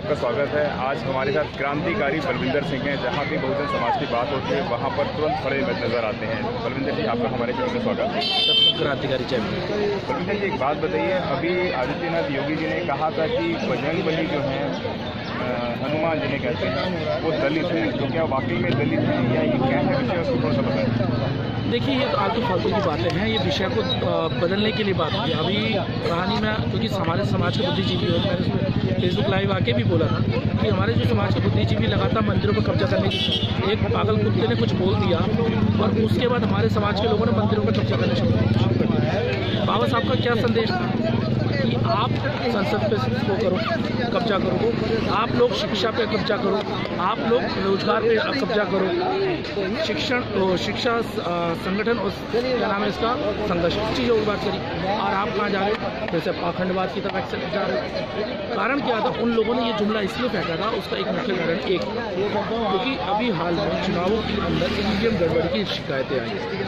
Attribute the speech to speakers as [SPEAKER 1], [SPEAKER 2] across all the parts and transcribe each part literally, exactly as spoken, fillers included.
[SPEAKER 1] आपका स्वागत है। आज हमारे साथ क्रांतिकारी बलविंदर सिंह हैं। जहाँ भी बहुजन समाज की बात होती है वहाँ पर तुरंत खड़े नजर आते हैं। बलविंदर जी, आपका हमारे चैनल में स्वागत है।
[SPEAKER 2] सबको क्रांतिकारी चैनल।
[SPEAKER 1] बलविंदर जी, एक बात बताइए, अभी आदित्यनाथ योगी जी ने कहा था कि बजरंग बली जो है हनुमान जिन्हें कहते हैं वो दलित हैं, तो क्या वाकई में दलित हैं या ये क्या है विषय, उसको थोड़ा सा बताएं।
[SPEAKER 2] देखिए, ये तो आलतू फालतू की बातें हैं। ये विषय को बदलने के लिए बात की अभी कहानी में, क्योंकि हमारे समाज के बुद्धिजीवी और मैंने उसमें फेसबुक लाइव आके भी बोला था कि हमारे जो समाज के बुद्धिजीवी लगातार मंदिरों पर कब्जा करने की, एक पागल कुत्ते ने कुछ बोल दिया और उसके बाद हमारे समाज के लोगों ने मंदिरों पर कब्जा करना शुरू कर दिया। बाबा साहब का क्या संदेश था कि आप संसद पे वो करो, कब्जा करो, आप लोग शिक्षा पे कब्जा करो, आप लोग रोजगार पे कब्जा करो, शिक्षण शिक्षा संगठन और क्या नाम है इसका संघर्ष, इस चीज़ों की बात करी और आप कहाँ जा रहे हो, जैसे पाखंडवाद की तरफ एक्सेप्ट जा रहे हो। कारण क्या था, उन लोगों ने ये जुमला इसलिए फेंका था, उसका एक मुख्य कारण एक, क्योंकि अभी हाल में चुनावों के अंदर ईवीएम गड़बड़ी की शिकायतें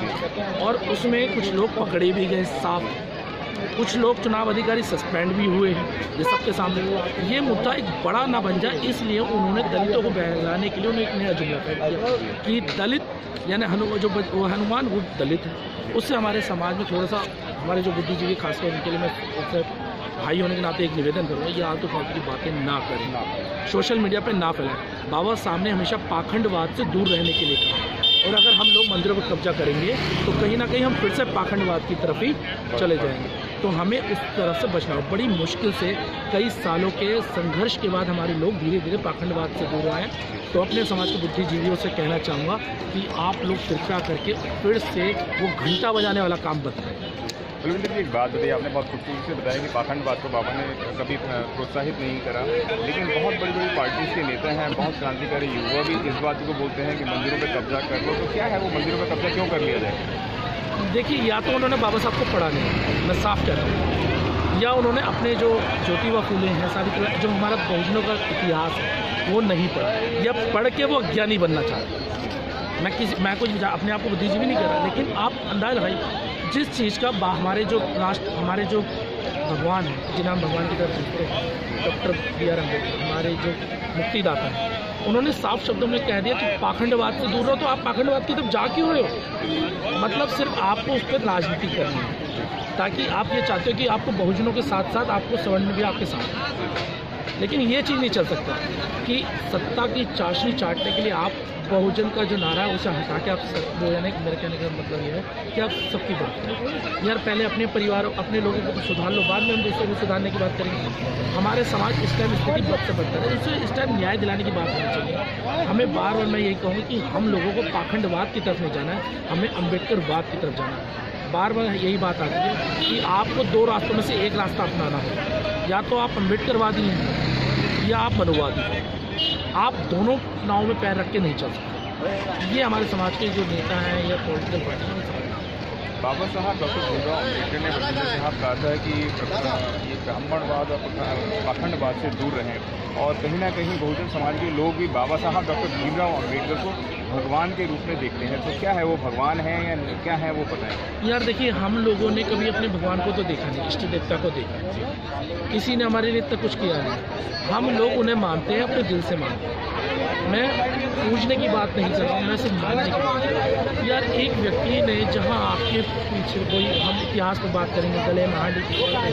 [SPEAKER 2] आई और उसमें कुछ लोग पकड़े भी गए साफ, कुछ लोग चुनाव अधिकारी सस्पेंड भी हुए हैं। ये सबके सामने ये मुद्दा एक बड़ा ना बन जाए, इसलिए उन्होंने दलितों को बहलाने के लिए उन्होंने एक नया जुमला फेंक दिया कि दलित यानी हनु जो वो हनुमान वो दलित है। उससे हमारे समाज में थोड़ा सा, हमारे जो बुद्धिजीवी खासकर उनके लिए मैं भाई होने के नाते एक निवेदन करूँगा, ये आलतू फालतू की बातें ना करें, सोशल मीडिया पर ना फैलाएं। बाबा साहब ने हमेशा पाखंडवाद से दूर रहने के लिए कहा और अगर हम लोग मंदिरों पर कब्जा करेंगे तो कहीं ना कहीं हम फिर से पाखंडवाद की तरफ ही चले जाएंगे। तो हमें उस तरफ से बचना हो। बड़ी मुश्किल से कई सालों के संघर्ष के बाद हमारे लोग धीरे धीरे पाखंडवाद से दूर आए। तो अपने समाज के बुद्धिजीवियों से कहना चाहूँगा कि आप लोग कृपया करके फिर से वो घंटा बजाने वाला काम बंद करें।
[SPEAKER 1] बलविंदर जी, एक बात बताइए, आपने बहुत खूबसूरती से बताया कि पाखंडवाद को बाबा ने कभी प्रोत्साहित नहीं करा, लेकिन बहुत बड़ी बड़ी पार्टीज के नेता हैं, बहुत क्रांतिकारी युवा भी इस बात को बोलते हैं कि मंदिरों पर कब्जा कर लो। तो क्या है वो मंदिरों पर कब्जा क्यों कर लिया जाए?
[SPEAKER 2] देखिए, या तो उन्होंने बाबा साहब को पढ़ा नहीं, मैं साफ कहता हूँ, या उन्होंने अपने जो ज्योतिबा फूले हैं, सारी जो हमारा बहुजनों का इतिहास है वो नहीं पढ़ा, या पढ़ के वो अज्ञानी बनना चाहते। मैं किसी मैं कुछ अपने आप को बुद्धिजीवी नहीं कर रहा, लेकिन आप अंदाज लगाइए जिस चीज़ का हमारे जो राष्ट्र, हमारे जो भगवान हैं, जिन्हें हम भगवान की तरफ देखते हैं, डॉक्टर बी आर अम्बेडकर, हमारे जो मुक्तिदाता हैं, उन्होंने साफ शब्दों में कह दिया कि पाखंडवाद से दूर रहो। तो आप पाखंडवाद की तरफ जा क्यों रहे हो? मतलब सिर्फ आपको उस पर राजनीति करनी है, ताकि आप ये चाहते हो कि आपको बहुजनों के साथ साथ आपको सवर्ण भी आपके साथ। लेकिन ये चीज़ नहीं चल सकता कि सत्ता की चाशनी चाटने के लिए आप बहुजन का जो नारा है उसे हटा के आप सब, यानी मेरे कहने का मतलब ये है कि आप सबकी बात करें। यार पहले अपने परिवार, अपने लोगों को तो सुधार लो, बाद में हम दूसरों को सुधारने की बात करेंगे। हमारे समाज इस टाइम स्थिति बहुत से बदतर है, उसे इस टाइम न्याय दिलाने की बात होनी चाहिए। हमें बार बार मैं यही कहूँगी कि हम लोगों को पाखंडवाद की तरफ नहीं जाना है, हमें अम्बेडकरवाद की तरफ जाना है। बार बार यही बात आती है कि आपको दो रास्तों में से एक रास्ता अपनाना हो, या तो आप अम्बेडकरवादी हैं या आप मनुवादी हैं। आप दोनों नाव में पैर रख के नहीं चल सकते। ये हमारे समाज के जो नेता हैं या पॉलिटिकल पार्टी हैं।
[SPEAKER 1] बाबा साहब डॉक्टर भीमराव अम्बेडकर ने बलविंदर साहब कहा था कि ये ब्राह्मणवाद और पाखंडवाद से दूर रहें, और कहीं ना कहीं बहुजन समाज के लोग भी बाबा साहब डॉक्टर भीमराव अम्बेडकर को भगवान के रूप में देखते हैं। तो क्या है वो भगवान है या क्या है वो बताएं।
[SPEAKER 2] यार देखिए, हम लोगों ने कभी अपने भगवान को तो देखा नहीं, इष्ट देवता को देखा, किसी ने हमारे लिए तक कुछ किया नहीं। हम लोग उन्हें मानते हैं, अपने दिल से मानते हैं। मैं पूजने की बात नहीं कर रहा हूँ, मैं सिर्फ मानने की बात कर रहा हूँ। यार एक व्यक्ति ने जहाँ आपके पीछे कोई, हम इतिहास पर बात करेंगे, गले में हांडी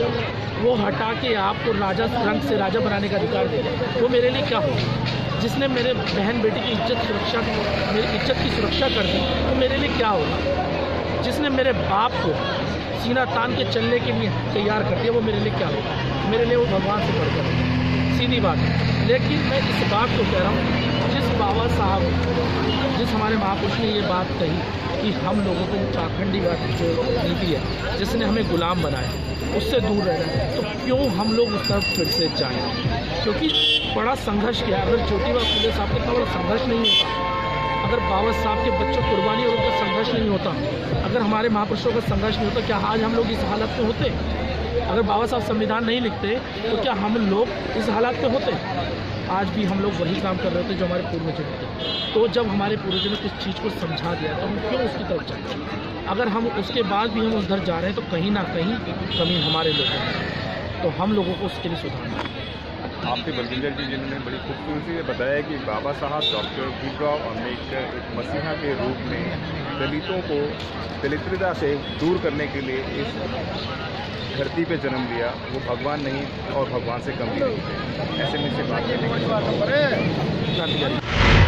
[SPEAKER 2] की, वो हटा के आपको राजा रंग से राजा बनाने का अधिकार दे, वो मेरे लिए क्या होगा? जिसने मेरे बहन बेटी की इज्जत सुरक्षा मेरी इज्जत की सुरक्षा कर दी, वो मेरे लिए क्या होगा? जिसने मेरे बाप को सीना तान के चलने के लिए तैयार कर दिया, वो मेरे लिए क्या होगा? मेरे लिए वो भगवान से बढ़कर है, सीधी बात है। लेकिन मैं इस बात को कह रहा हूँ, जिस बाबा साहब, जिस हमारे महापुरुष ने ये बात कही कि हम लोगों को पाखंडवाद जो नीति है, जिसने हमें गुलाम बनाया, उससे दूर रहना है, तो क्यों हम लोग उस तरफ फिर से जाएं? क्योंकि बड़ा संघर्ष किया। अगर ज्योतिबा फूले साहब का इतना बड़ा संघर्ष नहीं होता, अगर बाबा साहब के बच्चों कुर्बानी और उनका संघर्ष नहीं होता, अगर हमारे महापुरुषों का संघर्ष नहीं होता, क्या आज हम लोग इस हालत में होते? अगर बाबा साहब संविधान नहीं लिखते तो क्या हम लोग इस हालत में होते? आज भी हम लोग वही काम कर रहे थे जो हमारे पूर्वज थे। तो जब हमारे पूर्वजों ने कुछ चीज़ को समझा दिया तो हम क्यों उसकी तरफ जाए? अगर हम उसके बाद भी हम उधर जा रहे हैं तो कहीं ना कहीं कमी हमारे लोगों में, तो हम लोगों को उसके लिए सुधारना है।
[SPEAKER 1] आपके बलविंदर जी जिन्होंने बड़ी खूबसूरती से बताया कि बाबा साहब डॉक्टर भीमराव अम्बेडकर एक मसीहा के रूप में दलितों को दलित्रता से दूर करने के लिए इस धरती पे जन्म लिया। वो भगवान नहीं और भगवान से कम नहीं थे। ऐसे में से बात करने के लिए